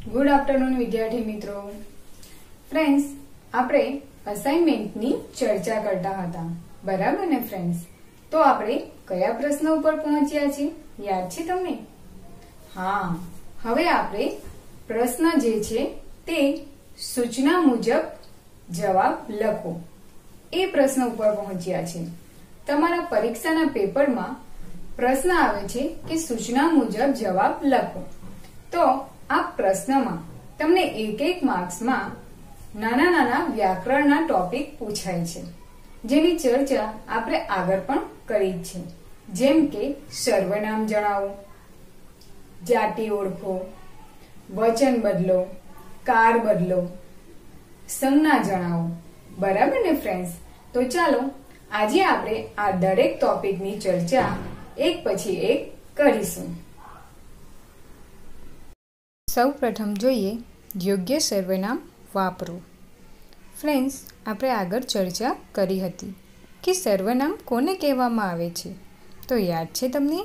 Good afternoon વિદ્યાર્થી મિત્રો. Friends, આપણે અસાઇનમેન્ટની ચર્ચા કરતા હતા, બરાબર ને ફ્રેન્ડ્સ? તો આપણે કયા પ્રશ્ન ઉપર પહોંચ્યા છે, યાદ છે તમને? હા, હવે આપણે પ્રશ્ન જે છે તે સૂચના મુજબ જવાબ લખો એ પ્રશ્ન ઉપર પહોંચ્યા છે. તમારા પરીક્ષાના પેપરમાં પ્રશ્ન આવે છે કે સૂચના મુજબ જવાબ લખો. તો આ પ્રશ્નમાં તમને એક માર્ક્સમાં નાના નાના વ્યાકરણના ટોપિક પૂછાય છે, જેની ચર્ચા આપણે આગળ પણ કરી છે. જેમ કે સર્વનામ જણાવો, જાતિ ઓળખો, વચન બદલો, કાર બદલો, સંજ્ઞા જણાવો, બરાબર ને ફ્રેન્ડ્સ? તો ચાલો આજે આપણે આ દરેક ટોપિકની ચર્ચા એક પછી એક કરીશું. સૌપ્રથમ જોઈએ યોગ્ય સર્વનામ વાપરો. ફ્રેન્ડ્સ, આપણે આગળ ચર્ચા કરી હતી કે સર્વનામ કોને કહેવામાં આવે છે, તો યાદ છે તમને?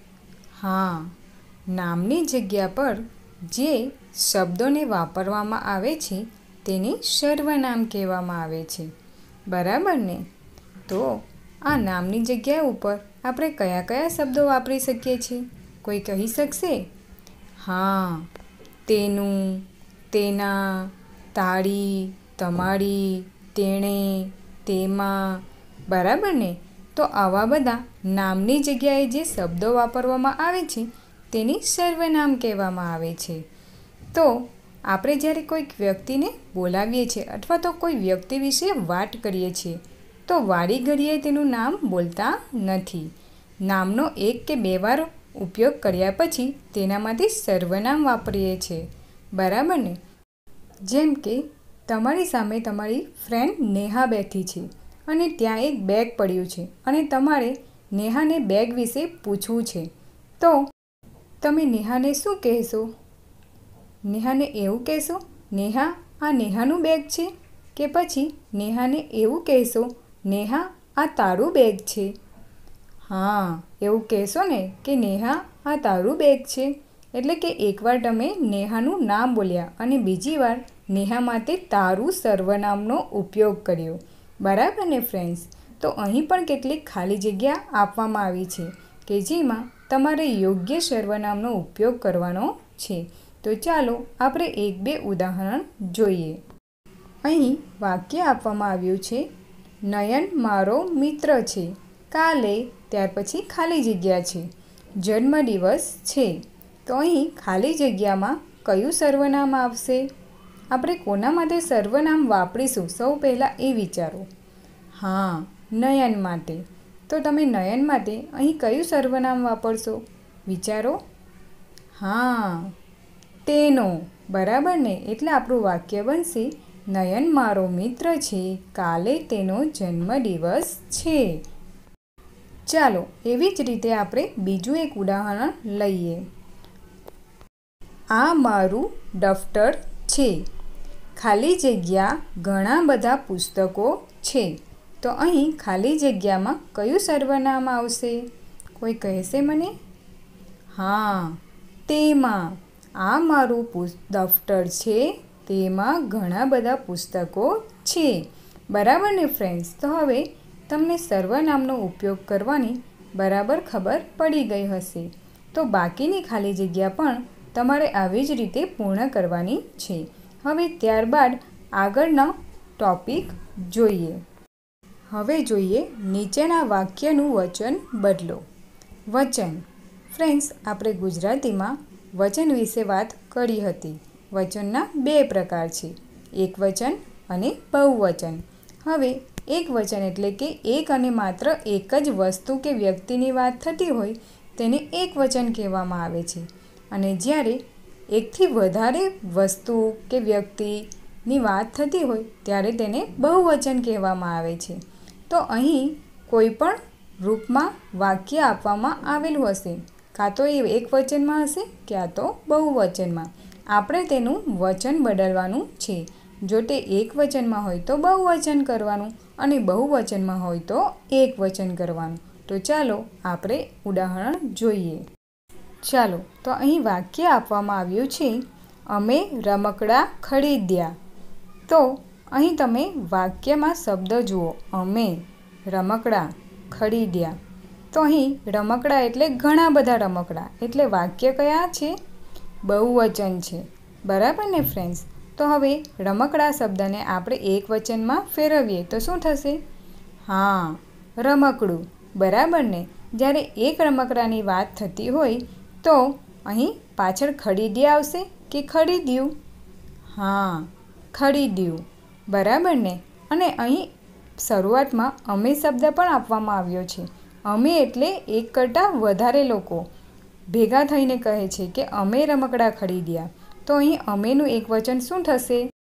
હા, નામની જગ્યા પર જે શબ્દોને વાપરવામાં આવે છે તેને સર્વનામ કહેવામાં આવે છે, બરાબર ને? તો આ નામની જગ્યા ઉપર આપણે કયા કયા શબ્દો વાપરી શકીએ છીએ, કોઈ કહી શકશે? હા, તેનું, તેના, તારી, તમારી, તેણે, તેમાં, બરાબર ને? તો આવા બધા નામની જગ્યાએ જે શબ્દો વાપરવામાં આવે છે તેને સર્વનામ કહેવામાં આવે છે. તો આપણે જ્યારે કોઈક વ્યક્તિને બોલાવીએ છીએ અથવા તો કોઈ વ્યક્તિ વિશે વાત કરીએ છીએ તો વારી ઘડીએ તેનું નામ બોલતા નથી. નામનો એક કે બે વાર ઉપયોગ કર્યા પછી તેનામાંથી સર્વનામ વાપરીએ છીએ, બરાબર ને? જેમ કે તમારી સામે તમારી ફ્રેન્ડ નેહા બેઠી છે અને ત્યાં એક બેગ પડ્યું છે અને તમારે નેહાને બેગ વિશે પૂછવું છે, તો તમે નેહાને શું કહેશો? નેહાને એવું કહેશો, નેહા, આ નેહાનું બેગ છે? કે પછી નેહાને એવું કહેશો, નેહા, આ તારું બેગ છે? હા, એવું કહેશો ને કે નેહા, આ તારું બેગ છે. એટલે કે એકવાર તમે નેહાનું નામ બોલ્યા અને બીજી વાર નેહા માટે તારું સર્વનામનો ઉપયોગ કર્યો, બરાબર ને ફ્રેન્ડ્સ? તો અહીં પણ કેટલીક ખાલી જગ્યા આપવામાં આવી છે કે જેમાં તમારે યોગ્ય સર્વનામનો ઉપયોગ કરવાનો છે. તો ચાલો આપણે એક બે ઉદાહરણ જોઈએ. અહીં વાક્ય આપવામાં આવ્યું છે, નયન મારો મિત્ર છે, કાલે, ત્યાર પછી ખાલી જગ્યા છે, જન્મદિવસ છે. તો અહીં ખાલી જગ્યામાં કયું સર્વનામ આવશે? આપણે કોના માટે સર્વનામ વાપરીશું સૌ પહેલાં એ વિચારો. હા, નયન માટે. તો તમે નયન માટે અહીં કયું સર્વનામ વાપરશો? વિચારો. હા, તેનો, બરાબર ને? એટલે આપણું વાક્ય બનશે, નયન મારો મિત્ર છે, કાલે તેનો જન્મદિવસ છે. ચાલો એવી જ રીતે આપણે બીજું એક ઉદાહરણ લઈએ. આ મારું દફતર છે, ખાલી જગ્યા ઘણા બધા પુસ્તકો છે. તો અહીં ખાલી જગ્યામાં કયું સર્વનામ આવશે? કોઈ કહેશે મને? હા, તેમાં. આ મારું દફતર છે, તેમાં ઘણા બધા પુસ્તકો છે, બરાબર ને ફ્રેન્ડ્સ? તો હવે તમને સર્વનામનો ઉપયોગ કરવાની બરાબર ખબર પડી ગઈ હશે. તો બાકીની ખાલી જગ્યા પણ તમારે આવી જ રીતે પૂર્ણ કરવાની છે. હવે ત્યારબાદ આગળનો ટોપિક જોઈએ. હવે જોઈએ નીચેના વાક્યનું વચન બદલો. વચન. ફ્રેન્ડ્સ, આપણે ગુજરાતીમાં વચન વિશે વાત કરી હતી. વચનના બે પ્રકાર છે, એકવચન અને બહુવચન. હવે એકવચન એટલે કે એક અને માત્ર એક જ વસ્તુ કે વ્યક્તિની વાત થતી હોય તેને એકવચન કહેવામાં આવે છે. અને જ્યારે એકથી વધારે વસ્તુ કે વ્યક્તિની વાત થતી હોય ત્યારે તેને બહુવચન કહેવામાં આવે છે. તો અહીં કોઈ પણ રૂપમાં વાક્ય આપવામાં આવેલું હશે, કાં તો એ એકવચનમાં હશે ક્યાં તો બહુવચનમાં. આપણે તેનું વચન બદલવાનું છે. જો તે એકવચનમાં હોય તો બહુવચન કરવાનું અને બહુવચનમાં હોય તો એકવચન કરવાનું. તો ચાલો આપણે ઉદાહરણ જોઈએ. ચાલો, તો અહીં વાક્ય આપવામાં આવ્યું છે, અમે રમકડાં ખરીદ્યા. તો અહીં તમે વાક્યમાં શબ્દ જુઓ, અમે રમકડાં ખરીદ્યા. તો અહીં રમકડાં એટલે ઘણા બધા રમકડાં, એટલે વાક્ય કયા છે? બહુવચન છે. બરાબર ને ફ્રેન્ડ્સ? તો હવે રમકડાં શબ્દને આપણે એક વચનમાં ફેરવીએ તો શું થશે? હા, રમકડું. બરાબર ને? જ્યારે એક રમકડાની વાત થતી હોય તો અહીં પાછળ ખરીદી આવશે કે ખરીદ્યું? હા, ખરીદ્યું. બરાબર ને? અને અહીં શરૂઆતમાં અમે શબ્દ પણ આપવામાં આવ્યો છે. અમે એટલે એક કરતાં વધારે લોકો ભેગા થઈને કહે છે કે અમે રમકડાં ખરીદ્યા. તો અહીં અમેનું એક વચન શું થશે?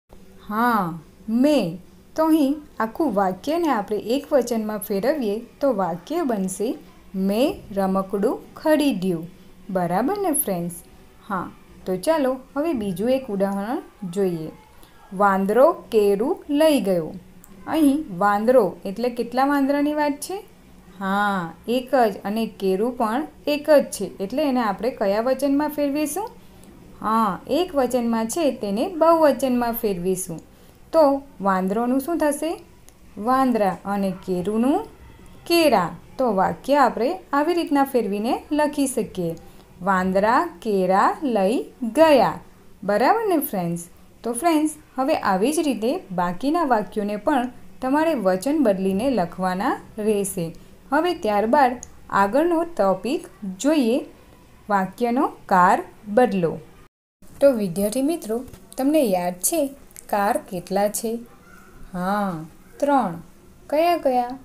હા, મેં. તો અહીં આખું વાક્યને આપણે એક વચનમાં ફેરવીએ તો વાક્ય બનશે મેં રમકડું ખરીદ્યું. બરાબર ને ફ્રેન્ડ્સ? હા, તો ચાલો હવે બીજું એક ઉદાહરણ જોઈએ. વાંદરો કેરું લઈ ગયો. અહીં વાંદરો એટલે કેટલા વાંદરાની વાત છે? હા, એક જ. અને કેરું પણ એક જ છે, એટલે એને આપણે કયા વચનમાં ફેરવીશું? હા, એક વચનમાં છે તેને બહુવચનમાં ફેરવીશું. તો વાંદરોનું શું થશે? વાંદરા. અને કેરુંનું કેરા. તો વાક્ય આપણે આવી રીતના ફેરવીને લખી શકીએ, વાંદરા કેરા લઈ ગયા. બરાબર ને ફ્રેન્ડ્સ? તો ફ્રેન્ડ્સ, હવે આવી જ રીતે બાકીના વાક્યોને પણ તમારે વચન બદલીને લખવાના રહેશે. હવે ત્યારબાદ આગળનો ટોપિક જોઈએ, વાક્યનો કાર બદલો. તો વિદ્યાર્થી મિત્રો, તમને યાદ છે કાર કેટલા છે? હા, 3. કયા કયા?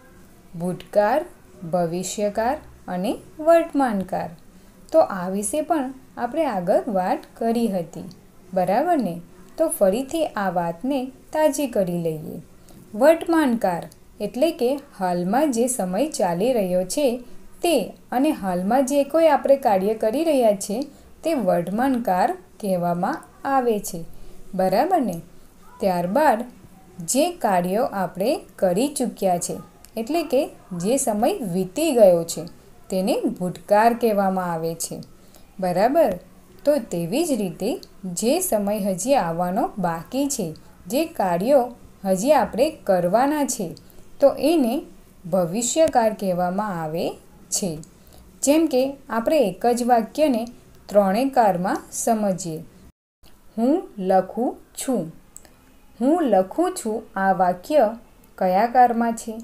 ભૂતકાળ, ભવિષ્યકાળ અને વર્તમાનકાળ. તો આ વિશે પણ આપણે આગળ વાત કરી હતી. બરાબર ને? તો ફરીથી આ વાતને તાજી કરી લઈએ. વર્તમાનકાળ એટલે કે હાલમાં જે સમય ચાલી રહ્યો છે તે, અને હાલમાં જે કોઈ આપણે કાર્ય કરી રહ્યા છીએ તે વર્તમાનકાળ કહેવામાં આવે છે. બરાબર ને? ત્યારબાદ જે કાર્યો આપણે કરી ચૂક્યા છે, એટલે કે જે સમય વીતી ગયો છે તેને ભૂતકાળ કહેવામાં આવે છે. બરાબર? તો તેવી જ રીતે જે સમય હજી આવવાનો બાકી છે, જે કાર્યો હજી આપણે કરવાના છે, તો એને ભવિષ્યકાળ કહેવામાં આવે છે. જેમ કે આપણે એક જ વાક્યને ત્રણેય કાળમાં સમજીએ. હું લખું છું. હું લખું છું આ વાક્ય કયા કાળમાં છે?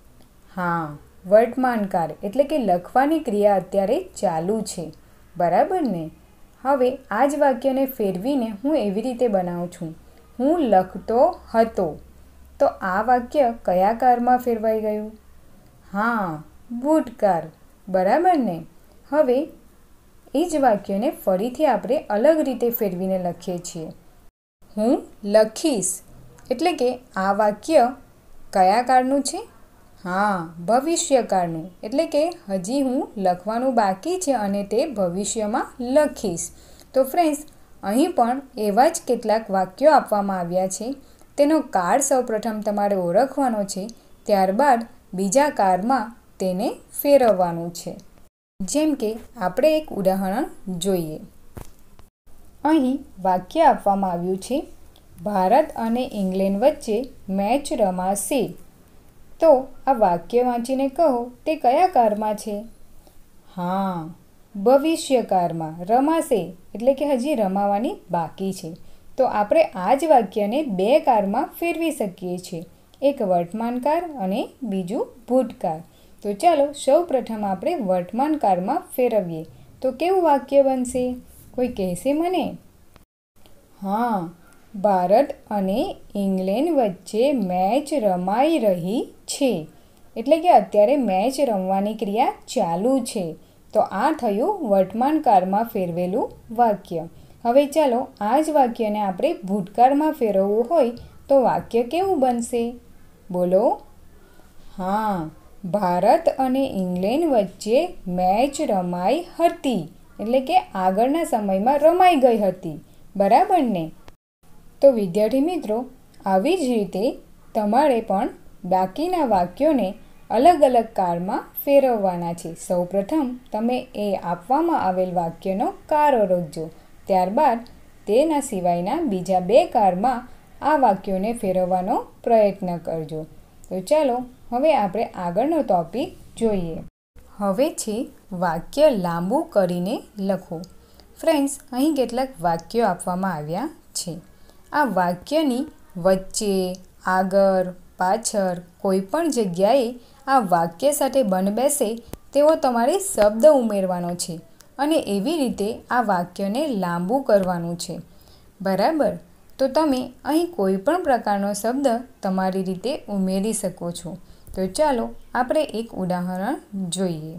હા, વર્તમાનકાળ એટલે કે લખવાની ક્રિયા અત્યારે ચાલુ છે. બરાબર ને? હવે આ જ વાક્યને ફેરવીને હું એવી રીતે બનાવું છું, હું લખતો હતો. તો આ વાક્ય કયા કાળમાં ફેરવાઈ ગયું? હા, ભૂતકાળ. બરાબર ને? હવે એ જ વાક્યને ફરીથી આપણે અલગ રીતે ફેરવીને લખીએ છીએ. હું લખીશ. એટલે કે આ વાક્ય કયા કાળનું છે? હા, ભવિષ્યકાળનું. એટલે કે હજી હું લખવાનું બાકી છે અને તે ભવિષ્યમાં લખીશ. તો ફ્રેન્ડ્સ, અહીં પણ એવા જ કેટલાક વાક્યો આપવામાં આવ્યા છે. તેનો કાળ સૌપ્રથમ તમારે ઓળખવાનો છે, ત્યારબાદ બીજા કાળમાં તેને ફેરવવાનું છે. જેમ કે આપણે એક ઉદાહરણ જોઈએ. અહીં વાક્ય આપવામાં આવ્યું છે, ભારત અને ઇંગ્લેન્ડ વચ્ચે મેચ રમાશે. તો આ વાક્ય વાંચીને કહો તે કયા કાળમાં છે? હા, ભવિષ્યકાળમાં. રમાશે એટલે કે હજી રમાવાની બાકી છે. તો આપણે આ જ વાક્યને બે કાળમાં ફેરવી શકીએ છીએ, એક વર્તમાનકાળ અને બીજું ભૂતકાળ. તો ચાલો સૌ પ્રથમ આપણે વર્તમાનકાળમાં ફેરવીએ તો કેવું વાક્ય બનશે? કોઈ કહેશે મને? હા, ભારત અને ઇંગ્લેન્ડ વચ્ચે મેચ રમાઈ રહી છે. એટલે કે અત્યારે મેચ રમવાની ક્રિયા ચાલુ છે. તો આ થયું વર્તમાનકાળમાં ફેરવેલું વાક્ય. હવે ચાલો આ જ વાક્યને આપણે ભૂતકાળમાં ફેરવવું હોય તો વાક્ય કેવું બનશે? બોલો. હા, ભારત અને ઇંગ્લેન્ડ વચ્ચે મેચ રમાઈ હતી. એટલે કે આગળના સમયમાં રમાઈ ગઈ હતી. બરાબર ને? તો વિદ્યાર્થી મિત્રો, આવી જ રીતે તમારે પણ બાકીના વાક્યોને અલગ અલગ કાળમાં ફેરવવાના છે. સૌપ્રથમ તમે એ આપવામાં આવેલ વાક્યનો કાળ ઓળખજો, ત્યારબાદ તેના સિવાયના બીજા 2 કારમાં આ વાક્યોને ફેરવવાનો પ્રયત્ન કરજો. તો ચાલો હવે આપણે આગળનો ટોપિક જોઈએ. હવે છે વાક્ય લાંબુ કરીને લખો. ફ્રેન્ડ્સ, અહીં કેટલાક વાક્યો આપવામાં આવ્યા છે. આ વાક્યની વચ્ચે, આગળ, પાછળ કોઈ પણ જગ્યાએ આ વાક્ય સાથે બંધ બેસે તેવો તમારે શબ્દ ઉમેરવાનો છે અને એવી રીતે આ વાક્યને લાંબુ કરવાનું છે. બરાબર? તો તમે અહીં કોઈ પણ પ્રકારનો શબ્દ તમારી રીતે ઉમેરી શકો છો. તો ચાલો આપણે એક ઉદાહરણ જોઈએ.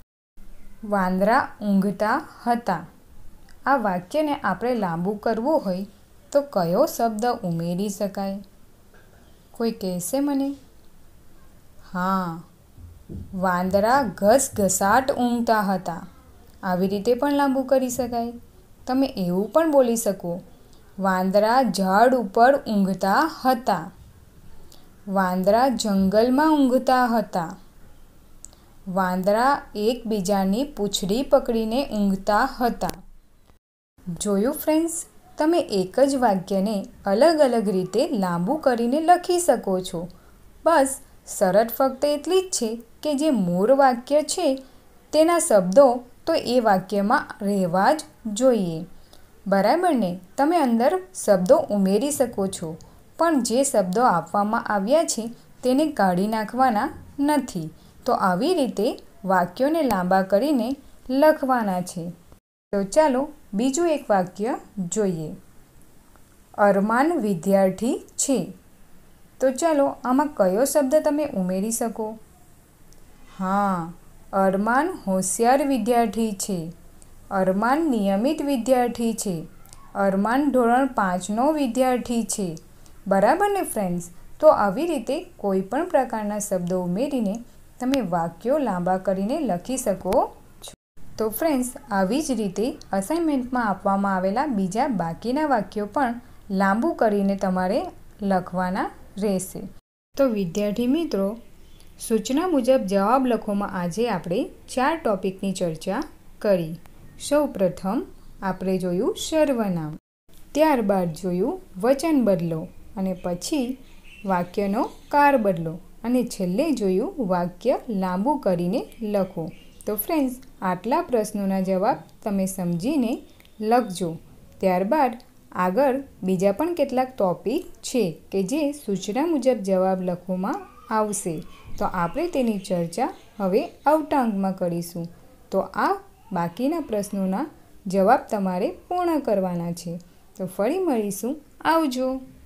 વાંદરા ઊંઘતા હતા. આ વાક્યને આપણે લાંબુ કરવું હોય તો કયો શબ્દ ઉમેરી શકાય? કોઈ કહેશે મને? હા, વાંદરા ઘસઘસાટ ઊંઘતા હતા. આવી રીતે પણ લાંબુ કરી શકાય. તમે એવું પણ બોલી શકો, વાંદરા ઝાડ ઉપર ઊંઘતા હતા. વાંદરા જંગલમાં ઊંઘતા હતા. વાંદરા એકબીજાની પૂંછડી પકડીને ઊંઘતા હતા. જોયું ફ્રેન્ડ્સ? તમે એક જ વાક્યને અલગ અલગ રીતે લાંબુ કરીને લખી શકો છો. બસ શરત ફક્ત એટલી જ છે કે જે મૂળ વાક્ય છે તેના શબ્દો તો એ વાક્યમાં રહેવા જ જોઈએ. બરાબર ને? તમે અંદર શબ્દો ઉમેરી શકો છો, પણ જે શબ્દો આપવામાં આવ્યા છે તેને કાઢી નાખવાના નથી. તો આવી રીતે વાક્યોને લાંબા કરીને લખવાના છે. તો ચાલો બીજું એક વાક્ય જોઈએ. અરમાન વિદ્યાર્થી છે. તો ચાલો આમાં કયો શબ્દ તમે ઉમેરી શકો? હા, અરમાન હોશિયાર વિદ્યાર્થી છે. અરમાન નિયમિત વિદ્યાર્થી છે. અરમાન ધોરણ 5નો વિદ્યાર્થી છે. બરાબર ને ફ્રેન્ડ્સ? તો આવી રીતે કોઈ પણ પ્રકારના શબ્દો ઉમેરીને તમે વાક્યો લાંબા કરીને લખી શકો છો. તો ફ્રેન્ડ્સ, આવી જ રીતે અસાઇનમેન્ટમાં આપવામાં આવેલા બીજા બાકીના વાક્યો પણ લાંબુ કરીને તમારે લખવાના રહેશે. તો વિદ્યાર્થી મિત્રો, સૂચના મુજબ જવાબ લખોમાં આજે આપણે 4 ટોપિકની ચર્ચા કરી. સૌપ્રથમ આપણે જોયું સર્વનામ, ત્યારબાદ જોયું વચન બદલો અને પછી વાક્યનો કાર બદલો અને છેલ્લે જોયું વાક્ય લાંબુ કરીને લખો. તો ફ્રેન્ડ્સ, આટલા પ્રશ્નોના જવાબ તમે સમજીને લખજો. ત્યારબાદ આગળ બીજા પણ કેટલાક ટોપિક છે કે જે સૂચના મુજબ જવાબ લખવામાં આવશે. તો આપણે તેની ચર્ચા હવે આવતા અંકમાં કરીશું. તો આ બાકીના પ્રશ્નોના જવાબ તમારે પૂર્ણ કરવાના છે. તો ફરી મળીશું. આવજો.